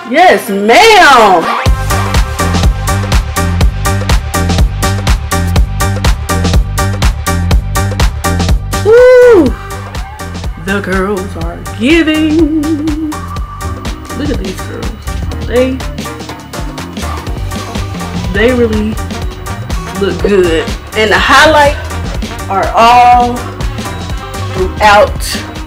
Yes, ma'am. Woo! The girls are giving. Look at these girls. They really look good. And the highlights are all throughout